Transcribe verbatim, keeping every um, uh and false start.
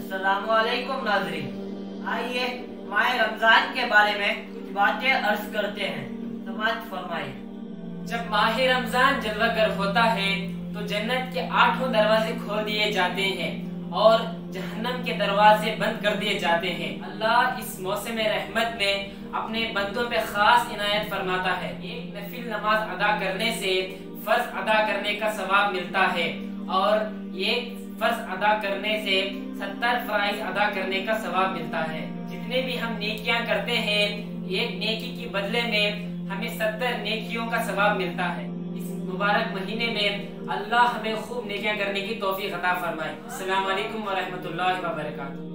अस्सलामुअलैकुम नाज़रीन, आइए माह रमजान के बारे में कुछ बातें अर्ज करते हैं। समाअत फरमाइए। जब माह रमजान जलवागर होता है तो जन्नत के आठों दरवाजे खोल दिए जाते हैं और जहन्नम के दरवाजे बंद कर दिए जाते हैं। अल्लाह इस मौसम रहमत में अपने बंदों पे खास इनायत फरमाता है। एक नफिल नमाज अदा करने से फर्ज अदा करने का सवाब मिलता है और एक फर्ज अदा करने से सत्तर फराइज अदा करने का सवाब मिलता है। जितने भी हम नेकियां करते हैं, एक नेकी के बदले में हमें सत्तर नेकियों का सवाब मिलता है। इस मुबारक महीने में अल्लाह हमें खूब नेकियां करने की तौफीक अता फरमाए। अस्सलाम वालेकुम व रहमतुल्लाहि व बरकातुहू।